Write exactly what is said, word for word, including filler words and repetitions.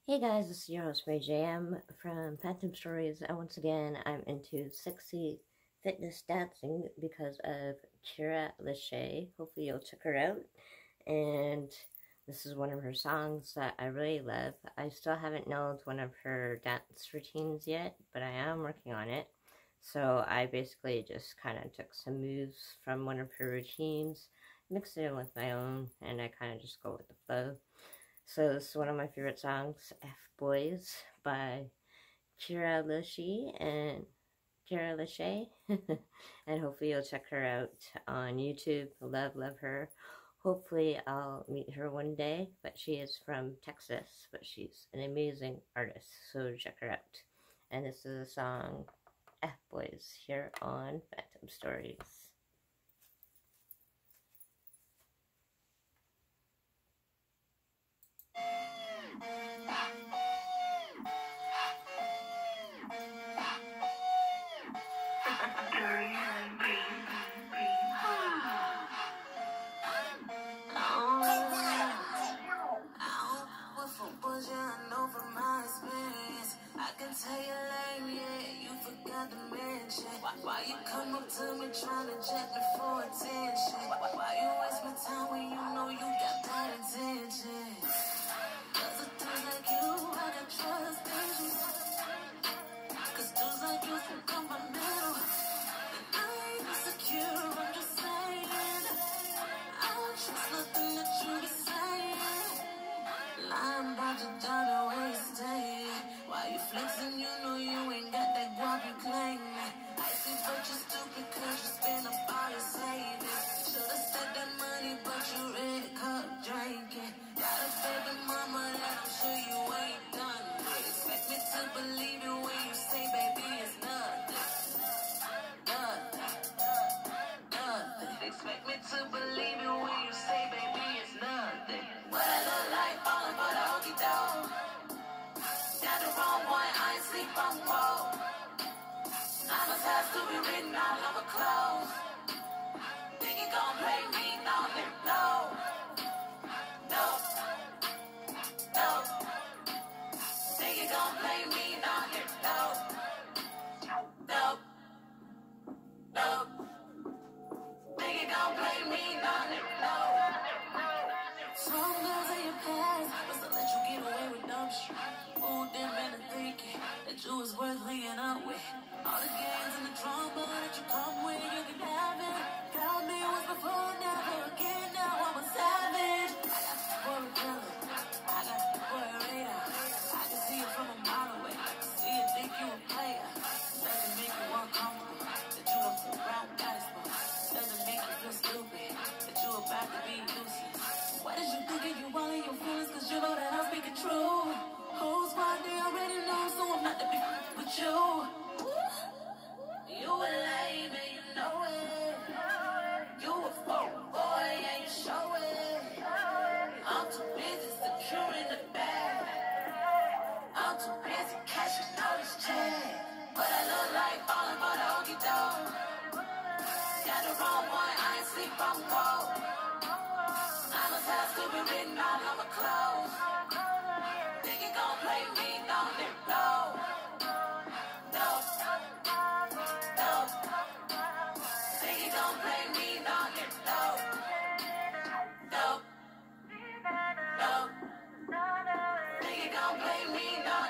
Hey guys, this is your host Ray J M from Phantom Stories, and once again, I'm into sexy fitness dancing because of Kira Lachey. Hopefully, you'll check her out. And this is one of her songs that I really love. I still haven't nailed one of her dance routines yet, but I am working on it. So I basically just kind of took some moves from one of her routines, mixed it in with my own, and I kind of just go with the flow. So this is one of my favorite songs, F Boys by Kira Lachey and Kira Lachey. And hopefully you'll check her out on YouTube. Love, love her. Hopefully I'll meet her one day, but she is from Texas, but she's an amazing artist, so check her out. And this is a song, F Boys, here on Phantom Stories. Tell you lame, yeah, you forgot to mention. Why, why you come up to me trying to jet me for attention? Why, why you waste my time when you know you got bad intention? Cause of dudes like you, I got trust issues. Cause dudes like you can come by middle. And I ain't insecure, I'm just saying. I don't trust nothing that you be saying. Lying about your job and where you stay. Why you flexing? You know you ain't got that guap you claiming. I see but you stupid cause you spend up all your savings. Should've said that money but you red cup drinking. Got a baby mama that I'm sure you ain't done with. Expect me to believe you when you say baby it's nothing. Nothing. Nothing. Expect me to believe you when you say baby it's nothing. What I look like falling for the okey doke. Got the wrong one, I ain't sleep on the road. I must have to be written all over clothes. Think you gon' play me? No, no, no, no. Think you gon' play me? No, no, no, no. Think you gon' play me? No, no. Some girls in your past must have let you get away with dumb shit. Fooled them into thinking that you was worth laying up with. All the games and the drama that you come with, you can have it. Found me once before, never again. Now I'm a savage. I got the boy repellent. I got the boy radar. I can see it from a mile away. See it, think you a player. Doesn't make you uncomfortable that you don't feel around, got it smart. Doesn't make you feel stupid that you about to be useless. What is you thinking? You all in your feelings cause you know that I'm speaking true. Who's why they already know, so I'm not to be with you. You a lame and you know it. You a fuck boy and you show it. I'm too busy securing the bag. I'm too busy cashing out this check. But I look like falling for the okey doke. Got the wrong one, I ain't sleep on the road. I must have to be written all over clothes. Think you gon' play me? No, no, no, no. Think you gon' play me? No, no, no, no. Think you gon' play me? No,